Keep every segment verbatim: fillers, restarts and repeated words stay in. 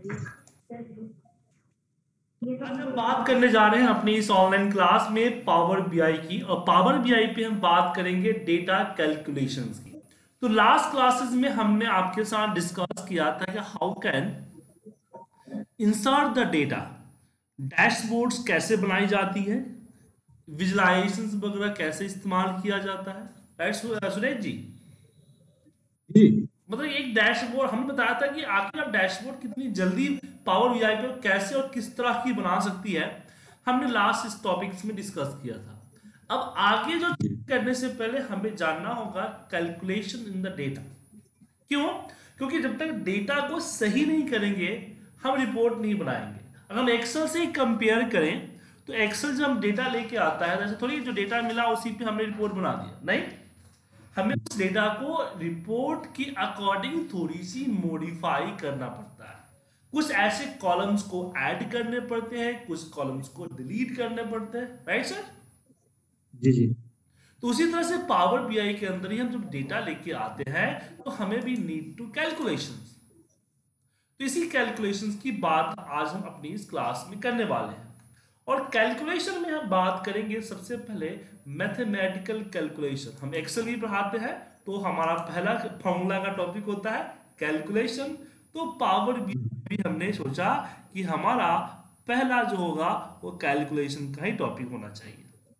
आज हम बात करने जा रहे हैं अपनी इस ऑनलाइन क्लास में पावर बीआई की, और पावर बीआई पे हम बात करेंगे डेटा कैलकुलेशंस की। तो लास्ट क्लासेस में हमने आपके साथ डिस्कस किया था कि how can insert the data, dashboards कैसे बनाई जाती है, विजुलाइजेशंस वगैरह कैसे इस्तेमाल किया जाता है। राइट सुरेश जी, जी मतलब एक डैशबोर्ड हमने बताया था कि आखिर आप डैशबोर्ड कितनी जल्दी पावर बीआई पे कैसे और किस तरह की बना सकती है, हमने लास्ट इस टॉपिक्स में डिस्कस किया था। अब आगे जो जी करने से पहले हमें जानना होगा कैलकुलेशन इन द डेटा। क्यों? क्योंकि जब तक डेटा को सही नहीं करेंगे हम रिपोर्ट नहीं बनाएंगे। अगर हम एक्सेल से ही कंपेयर करें तो एक्सेल जब हम डेटा लेके आता है, जैसे थोड़ी जो डेटा मिला उसी पे हमने रिपोर्ट बना दिया, नहीं, हमें उस डेटा को रिपोर्ट की अकॉर्डिंग थोड़ी सी मॉडिफाई करना पड़ता है। कुछ ऐसे कॉलम्स को ऐड करने पड़ते हैं, कुछ कॉलम्स को डिलीट करने पड़ते हैं। Right sir? जी जी तो उसी तरह से पावर बीआई के अंदर ही हम जब डेटा लेके आते हैं तो हमें भी नीड टू कैलकुलेशंस। तो इसी कैलकुलेशंस की बात आज हम अपनी इस क्लास में करने वाले हैं। और कैलकुलेशन में हम बात करेंगे सबसे पहले मैथमेटिकल कैलकुलेशन। हम एक्सेल भी पढ़ाते हैं, तो हमारा पहला फॉर्मूला का टॉपिक होता है कैलकुलेशन। तो पावर भी हमने सोचा कि हमारा पहला जो होगा वो कैलकुलेशन का ही टॉपिक होना चाहिए।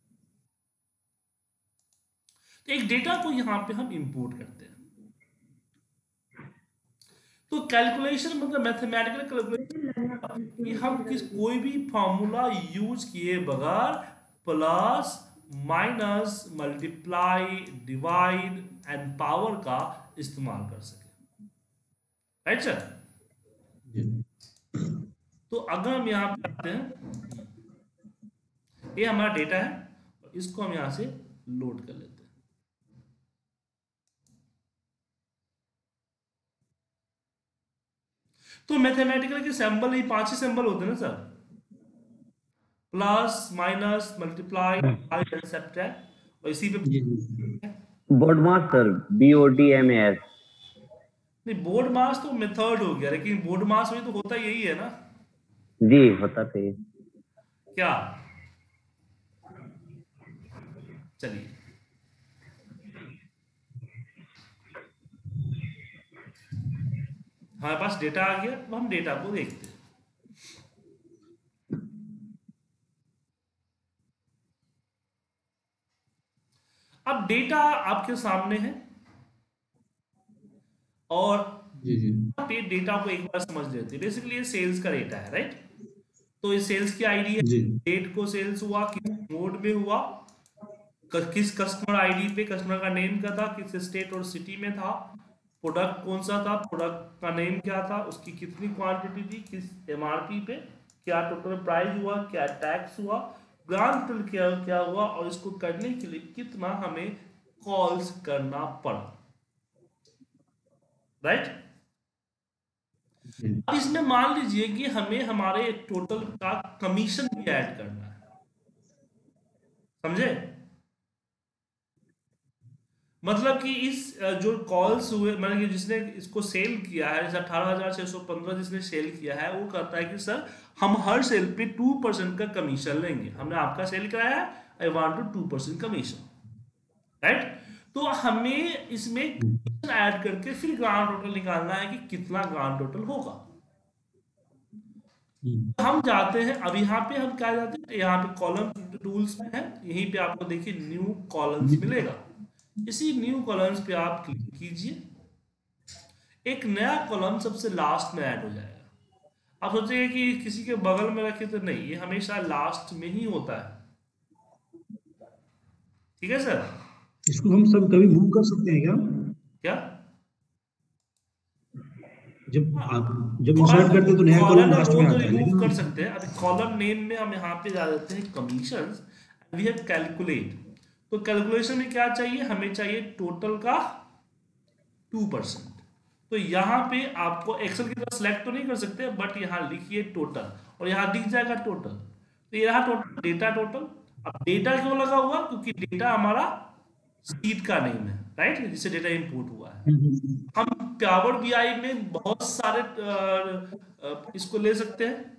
तो एक डेटा को यहां पे हम इंपोर्ट करते हैं। तो कैलकुलेशन मतलब मैथमेटिकल कैलकुलेशन कि हम किस कोई भी फॉर्मूला यूज किए बगैर plus minus multiply divide and power का इस्तेमाल कर सके। Right sir? जी तो अगर हम यहाँ पे आते हैं, ये हमारा डेटा है और इसको हम यहाँ से लोड कर लेते हैं। तो मैथमेटिकल के सिंबल ही पांच ही सिंबल होते हैं ना sir, plus minus multiply divide and subtract, और इसी पे जी जी BODMAS sir, B O D M S. नहीं, बोर्ड मास तो मेथड हो गया, लेकिन बोर्ड मास में तो होता यही है ना। जी होता तो ये। क्या? चलिए, हमारे पास डेटा आ गया, अब हम डेटा को देखते हैं। अब डेटा आपके सामने है और जी जी पे डेटा को एक बार समझ लेते हैं। बेसिकली ये सेल्स का डेटा है, राइट? तो ये सेल्स की आईडी है, जी डेट को सेल्स हुआ, किस मोड में हुआ, क- किस कस्टमर आईडी पे, कस्टमर का नेम क्या था, किस स्टेट और सिटी में था, प्रोडक्ट कौन सा था, प्रोडक्ट का नेम क्या था, उसकी कितनी क्वांटिटी थी, किस एमआरपी पे, क्या टोटल प्राइस हुआ, क्या टैक्स हुआ, ग्रांड टोटल क्या क्या हुआ, और इसको करने के लिए कितना हमें कॉल्स करना पड़ा। राइट? जी अब इसमें मान लीजिए कि हमें हमारे टोटल का कमीशन भी ऐड करना है। समझे? मतलब कि इस अ, जो कॉल्स हुए, मतलब कि जिसने इसको सेल किया है, जैसे अठारह हजार छह सौ पंद्रह जिसने सेल किया है, वो कहता है कि सर हम हर सेल पे टू परसेंट का कमीशन लेंगे, हमने आपका सेल कराया है, I want to two percent commission. Right? तो हमें इसमें कमीशन ऐड करके फिर ग्रांड टोटल निकालना है कि कितना ग्रांड टोटल होगा। हम्म, हम जाते हैं, अब यहाँ पे हम क्या जाते हैं, यहाँ पे कॉलम टूल्स में है, यहीं पे आपको देखिए न्यू कॉलम्स जी मिलेगा। इसी न्यू कॉलम्स पे आप क्लिक कीजिए, एक नया कॉलम सबसे लास्ट में ऐड हो जाएगा। आप सोचेंगे कि किसी के बगल में रखे, तो नहीं, ये हमेशा लास्ट में ही होता है। ठीक है सर? इसको हम सब कभी मूव कर सकते हैं क्या? क्या? जब आप जब इंसर्ट करते कॉलम हैं तो नया कॉलम कॉलम है लास्ट वो में तो आता है, रिमूव कर लेकिन सकते हैं। अभी कॉलम नेम में हम यहाँ पे जा देते हैं कमीशंस, वी हैव कैलकुलेट। तो कैलकुलेशन में क्या चाहिए, हमें चाहिए टोटल का टू परसेंट। तो यहाँ पे आपको एक्सेल की तरह सेलेक्ट तो नहीं कर सकते, बट यहाँ लिखिए टोटल और यहाँ दिख जाएगा टोटल। तो ये रहा टोटल, डेटा टोटल। अब डेटा क्यों लगा हुआ, क्योंकि डेटा हमारा सीट का नेम है, राइट, जिससे डेटा इंपोर्ट हुआ है। हम पावर बीआई में बहुत सारे आ, आ, इसको ले सकते हैं,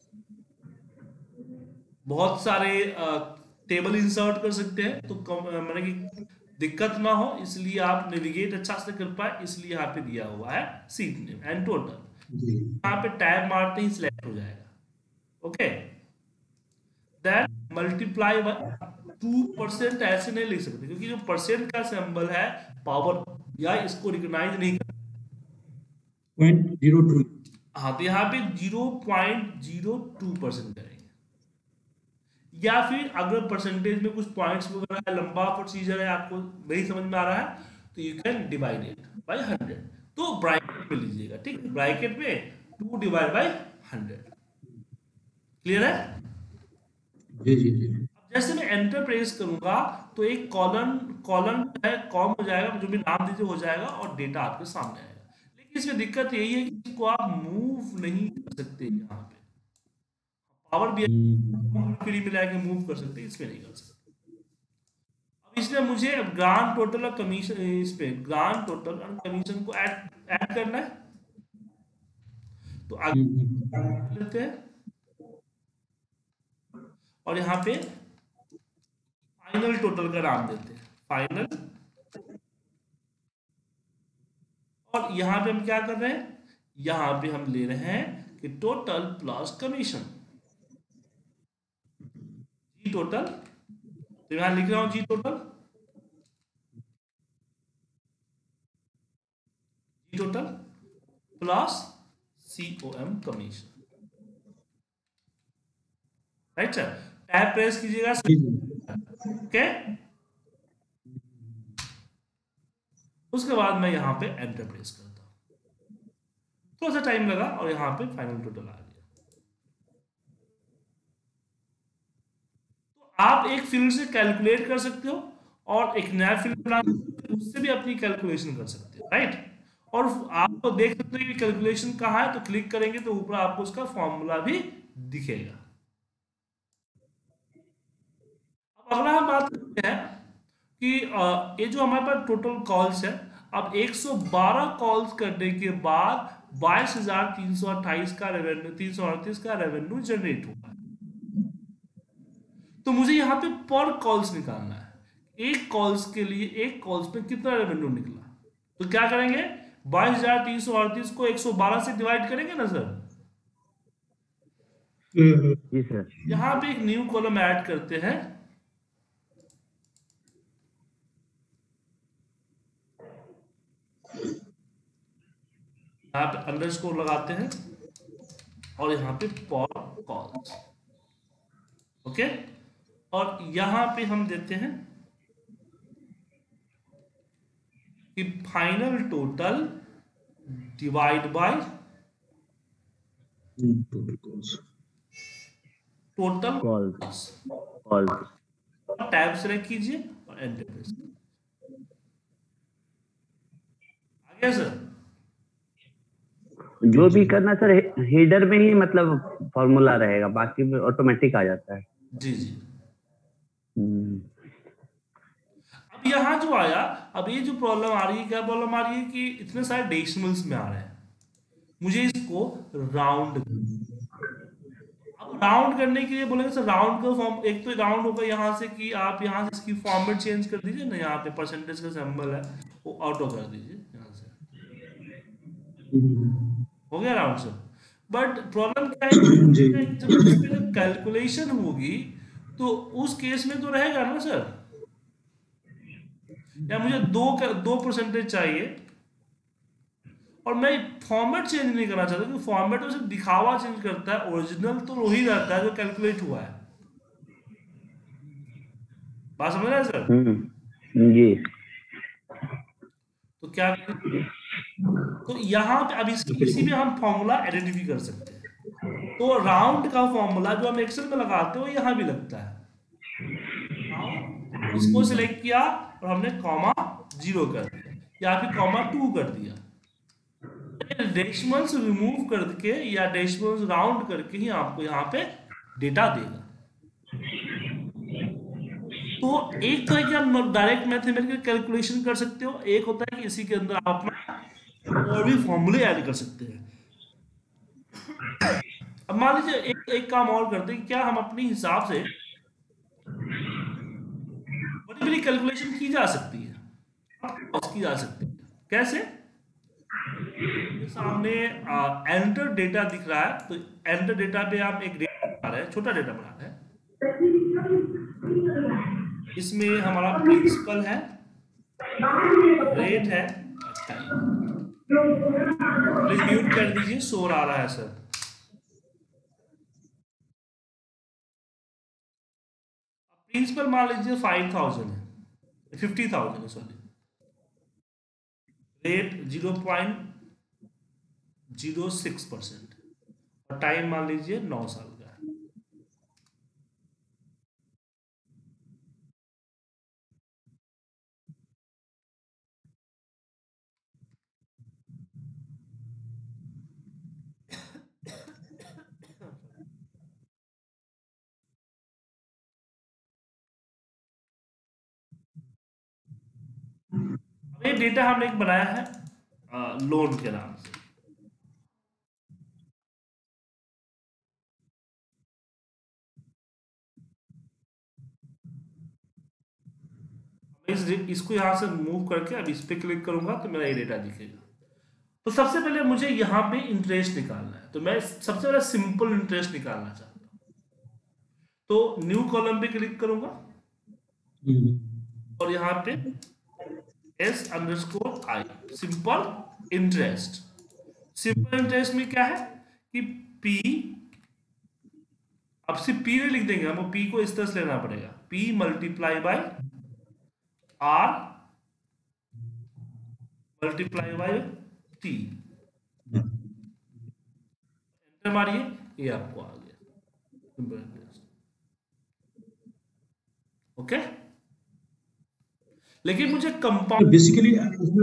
बहुत सारे टेबल इंसर्ट कर सकते हैं, तो मतलब कि दिक्कत ना हो इसलिए आप नेविगेट अच्छा से कर पाए, इसलिए यहाँ पे दिया हुआ है सीट नेम एंड टोटल। यहाँ पे टैब मारते ही सिलेक्ट हो जाएगा। Okay, then multiply two percent ऐसे नहीं लिख सकते क्योंकि जो परसेंट का सिंबल है पावर या इसको रिकॉग्नाइज नहीं करता। पॉइंट जीरो टू हाँ, तो यहाँ पे zero point zero two percent करेंगे, या फिर अगर परसेंटेज में कुछ पॉइंट्स वगैरह है, लंबा प्रोसीजर है, आपको नहीं समझ में आ रहा है तो you can divide it by hundred. तो ब्रैकेट में लीजिएगा, ठीक, ब्रैकेट में two divide by hundred. Clear है? जी जी जी। जैसे मैं एंटर प्रेस करूंगा तो एक कॉलम कॉलम है कॉम हो जाएगा, जो भी नाम दीजिए हो जाएगा और डेटा आपके सामने आएगा। लेकिन इसमें दिक्कत यही है कि इसको आप मूव नहीं कर सकते। यहाँ पे पावर भी फ्री में लाके मूव कर सकते, इसमें नहीं कर सकते। अब इसमें मुझे ग्रांड टोटल और कमीशन, इसमें ग्रांड टोटल और कमीशन को ऐड ऐड करना है, तो आगे लेते हैं और यहाँ पे फाइनल टोटल का नाम देते हैं फाइनल, और यहाँ पे हम क्या कर रहे हैं, यहाँ पे हम ले रहे हैं कि टोटल प्लस कमीशन, जी टोटल, तो यहां लिख रहा हूं जी टोटल, जी total plus C O M commission, right sir. Tab press कीजिएगा, ओके। उसके बाद मैं यहां पे एंटर प्रेस करता हूं, थोड़ा सा टाइम लगा और यहां पे फाइनल टोटल आ गया। तो आप एक फील्ड से कैलकुलेट कर सकते हो और एक नया फील्ड बना उससे भी अपनी कैलकुलेशन कर सकते हो, राइट। और आपको देख सकते हो कि कैलकुलेशन कहाँ है, तो क्लिक करेंगे तो ऊपर आपको उसका फॉर्मूला भी दिखेगा। अब अगला हम बात करते हैं कि ये जो हमारे पास टोटल कॉल्स है, अब एक सौ बारह कॉल्स करने के बाद बाईस हजार तीन सौ अट्ठाईस का रेवेन्यू तीन सौ अड़तीस का रेवेन्यू जनरेट हुआ है। तो मुझे यहाँ पे पर कॉल्स निकालना है, एक कॉल्स के लिए एक कॉल्स पे कितना रेवेन्यू निकला। तो क्या करेंगे, बाईस हजार तीन सौ अड़तीस को एक सौ बारह से डिवाइड करेंगे ना सर। जी सर। यहाँ पे एक न्यू कॉलम ऐड करते हैं, यहाँ पे अंडरस्कोर लगाते हैं और यहाँ पे पर कॉल्स, ओके। और यहाँ पे हम देते हैं कि final total divide by total calls, total calls calls tab select कीजिए और एंटर प्रेस कीजिए। आ गया सर। जो भी करना सर हेडर में ही मतलब फॉर्मूला रहेगा, बाकी में ऑटोमेटिक आ जाता है। जी जी। अब यहाँ जो आया, अब ये जो प्रॉब्लम आ रही है, क्या प्रॉब्लम आ रही है कि इतने सारे डेसिमल्स में आ रहे हैं, मुझे इसको राउंड, अब राउंड करने के लिए बोलेंगे सर राउंड का फॉर्म, एक तो राउंड होगा यहाँ से कि आप यहाँ से इसकी फॉर्मेट चेंज कर दीजिए ना, यहाँ पे परसेंटेज का सिंबल है वो ऑटो कर दीजिए यहाँ से, हो गया राउंड सर। बट प्रॉब्लम क्या है, जब कैलकुलेशन होगी तो उस केस में तो रहेगा ना सर, या मुझे दो दो परसेंटेज चाहिए और मैं फॉर्मेट चेंज नहीं करना चाहता, क्योंकि फॉर्मेट में सिर्फ दिखावा चेंज करता है, ओरिजिनल तो वही रहता है जो कैलकुलेट हुआ है। बात समझ रहे हैं सर? जी। तो क्या, तो यहाँ पे अब इसी में हम फॉर्मूला एडिट भी कर सकते हैं। तो राउंड का फॉर्मूला जो हम एक्सेल में लगाते हैं वो यहाँ भी लगता है। इसको सिलेक्ट किया और हमने कॉमा जीरो कर दिया या फिर कॉमा टू कर दिया, डेसिमल्स रिमूव करके या डेसिमल्स राउंड करके ही आपको यहाँ पे डेटा देगा। तो एक तो है कि आप डायरेक्ट मैथमेटिकल कैलकुलेशन कर सकते हो, एक होता है कि इसी के अंदर आप अपना और भी फॉर्मूले ऐड कर सकते हैं। अब मान लीजिए एक एक काम और करते हैं, क्या हम अपने हिसाब से बड़ी बड़ी कैलकुलेशन की जा सकती है, की जा सकती है। कैसे? सामने एंटर डेटा दिख रहा है, तो एंटर डेटा पे आप एक डेटा बना रहे हैं, छोटा डेटा बना रहे हैं। इसमें हमारा प्रिंसिपल है, रेट है, प्लीज म्यूट कर दीजिए, शोर आ रहा है सर। प्रिंसिपल मान लीजिए फाइव थाउजेंड है, फिफ्टी थाउजेंड है sorry, rate zero point zero six percent और टाइम मान लीजिए नौ साल का है। ये डेटा हमने एक बनाया है लोन के नाम से। इस इसको यहां से मूव करके अब इस पे क्लिक करूंगा तो मेरा ये डेटा दिखेगा। तो सबसे पहले मुझे यहाँ पे इंटरेस्ट निकालना है, तो मैं सबसे पहले सिंपल इंटरेस्ट निकालना चाहता हूँ, तो न्यू कॉलम पे क्लिक करूंगा और यहाँ पे S underscore I, simple interest. Simple interest में क्या है कि पी, अब सिर्फ पी नहीं लिख देंगे, हमको पी को इस तरह से लेना पड़ेगा, P multiply by R multiply by T, enter मारिए, ये आपको आ गया सिंपल इंटरेस्ट। ओके, लेकिन मुझे कंपाउंड बेसिकली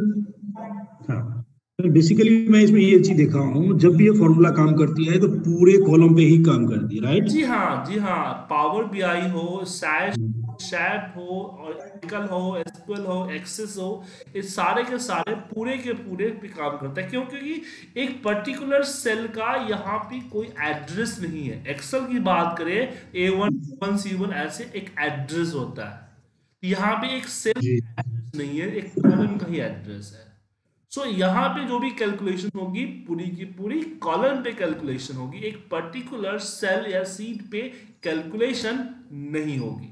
बेसिकली मैं इसमें ये चीज देखा हूँ, जब भी ये फॉर्मूला काम करती है तो पूरे कॉलम पे ही काम करती है, राइट? जी हाँ, जी हाँ, पावर बीआई हो, सैश शैप हो, ऑरेकल हो, एसक्यूएल हो, एक्सेस हो, ये सारे के सारे पूरे के पूरे पे काम करता है। क्यों? क्योंकि एक पर्टिकुलर सेल का यहाँ पे कोई एड्रेस नहीं है। एक्सेल की बात करें, A one, one C one ऐसे एक एड्रेस होता है, यहाँ पे एक सेल एड्रेस नहीं है, एक कॉलम का ही एड्रेस है। सो so, यहाँ पे जो भी कैलकुलेशन होगी पूरी की पूरी कॉलम पे कैलकुलेशन होगी, एक पर्टिकुलर सेल या सीट पे कैलकुलेशन नहीं होगी।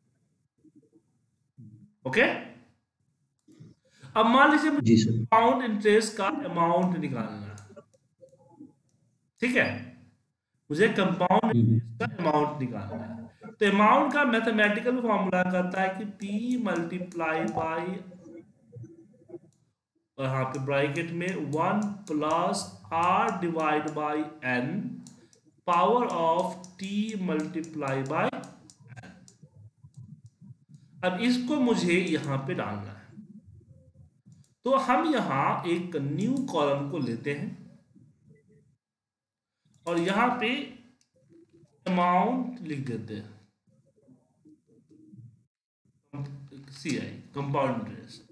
ओके, अब मान लीजिए मुझे कंपाउंड इंटरेस्ट का अमाउंट निकालना है, ठीक है, मुझे कंपाउंड इंटरेस्ट का अमाउंट निकालना है। तो अमाउंट का मैथमेटिकल फॉर्मूला कहता है कि पी मल्टीप्लाई बाई, यहाँ पे ब्रैकेट में one plus R divide by N power of T multiply by N. अब इसको मुझे यहाँ पे डालना है, तो हम यहाँ एक न्यू कॉलम को लेते हैं और यहाँ पे अमाउंट लिख देते हैं, सी आई कंपाउंड इंटरेस्ट।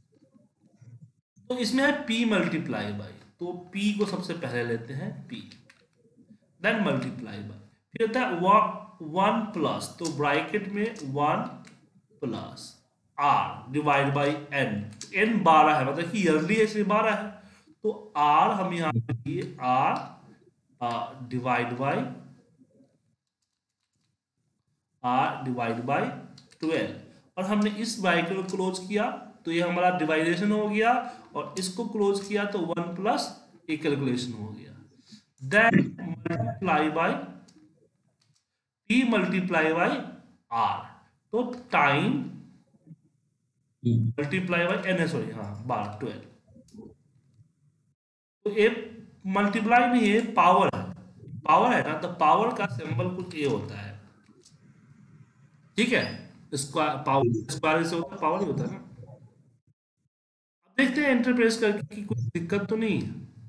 तो इसमें है P मल्टीप्लाई बाई, तो P को सबसे पहले लेते हैं P, देन मल्टीप्लाई बाई, फिर होता है वन प्लस, तो ब्रैकेट में one plus R divide by N, N बारह है, मतलब कि ईयरली है इसलिए बारह है, तो R हम यहाँ पे लिए R divide by R divide by twelve, और हमने इस ब्रैकेट को क्लोज किया तो ये हमारा डिवाइडेशन हो गया, और इसको क्लोज किया तो वन प्लस एक कैलकुलेशन हो गया, then multiply by T multiply by R, तो time multiply by N, sorry हाँ बार ट्वेल्व। तो ये मल्टीप्लाई नहीं है, पावर है, पावर है ना, तो पावर का सिंबल कुछ ये होता है, ठीक है, स्क्वायर, पावर स्क्वायर से होता है, पावर ही होता है ना। देखते हैं एंटर प्रेस करके कि कोई दिक्कत तो नहीं है,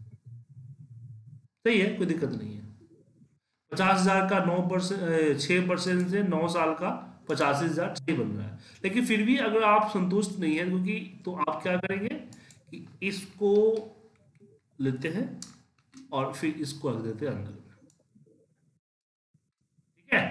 सही है, कोई दिक्कत नहीं है। पचास हजार का नौ परसेंट छह परसेंट से नौ साल का पचासी हजार छह बन रहा है। लेकिन फिर भी अगर आप संतुष्ट नहीं है क्योंकि, तो आप क्या करेंगे कि इसको लेते हैं और फिर इसको रख देते हैं अंदर में, ठीक है,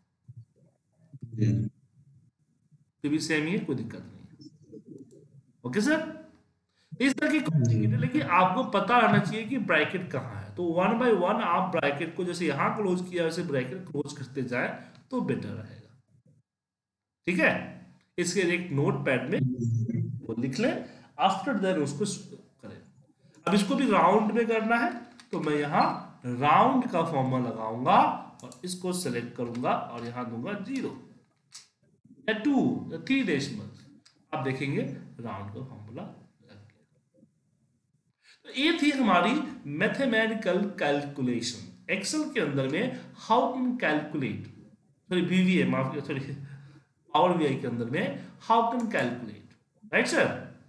तो भी सेम ही है, कोई दिक्कत नहीं है। ओके सर, इस तरह की कॉम्प्लिकेटेड, लेकिन आपको पता रहना चाहिए कि ब्रैकेट कहाँ है। तो वन बाय वन आप ब्रैकेट को जैसे यहां क्लोज किया वैसे ब्रैकेट क्लोज करते जाए तो बेटर रहेगा, ठीक है। इसके एक नोट पैड में वो लिख लें, आफ्टर देन उसको करें। अब इसको भी राउंड में करना है तो मैं यहाँ राउंड का फॉर्मूला लगाऊंगा और इसको सेलेक्ट करूंगा और यहां दूंगा जीरो या टू या थ्री डेसिमल, आप देखेंगे राउंड का फॉर्मूला लग गया। तो ये थी हमारी मैथमेटिकल कैलकुलेशन एक्सेल के अंदर में, हाउ कैन कैलकुलेट, सॉरी बीवीए माफ सॉरी पावर बीआई के अंदर में how can calculate, right sir.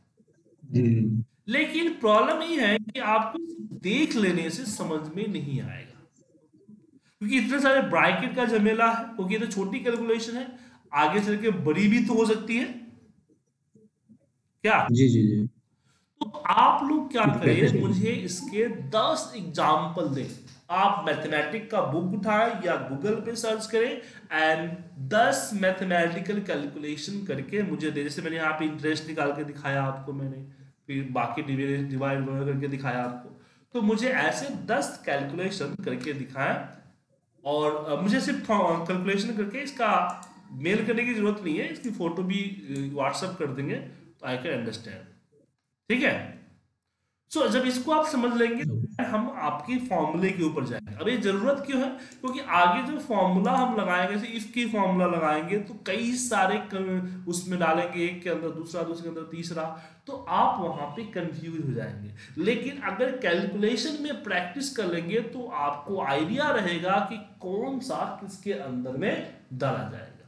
लेकिन प्रॉब्लम ये है कि आपको देख लेने से समझ में नहीं आएगा, क्योंकि इतने सारे ब्रैकेट का झमेला है, क्योंकि ये तो छोटी कैलकुलेशन है, आगे चल के बड़ी भी तो हो सकती है क्या। जी जी जी। तो आप लोग क्या करें, मुझे इसके दस एग्जाम्पल दें। आप मैथमेटिक का बुक उठाएं या गूगल पे सर्च करें एंड दस मैथमेटिकल कैलकुलेशन करके मुझे दे। जैसे मैंने यहाँ पे इंटरेस्ट निकाल के दिखाया आपको, मैंने फिर बाकी डिवाइड करके दिखाया आपको, तो मुझे ऐसे दस कैलकुलेशन करके दिखाएं। और मुझे सिर्फ कैलकुलेशन करके इसका मेल करने की जरूरत नहीं है, इसकी फोटो भी व्हाट्सएप कर देंगे तो आई कैन अंडरस्टैंड, ठीक है। सो so, जब इसको आप समझ लेंगे तो हम आपकी फॉर्मूले के ऊपर जाएंगे। अब ये जरूरत क्यों है, क्योंकि आगे जो फॉर्मूला हम लगाएंगे, जैसे इफ की फॉर्मूला लगाएंगे तो कई सारे उसमें डालेंगे, एक के अंदर दूसरा, दूसरे के अंदर तीसरा, तो आप वहां पे कंफ्यूज हो जाएंगे। लेकिन अगर कैलकुलेशन में प्रैक्टिस कर लेंगे तो आपको आइडिया रहेगा कि कौन सा किसके अंदर में डाला जाएगा।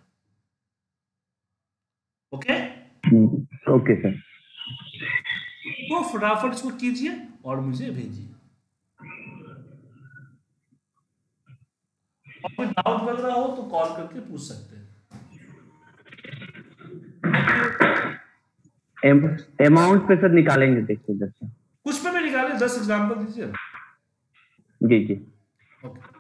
ओके ओके सर, तो फटाफट इसको कीजिए और मुझे भेजिए। और कोई डाउट लग रहा हो तो कॉल करके पूछ सकते हैं। अमाउंट पे सर निकालेंगे, देखिए दस कुछ पे भी निकाले, दस एग्जाम्पल दीजिए। जी जी। ओके।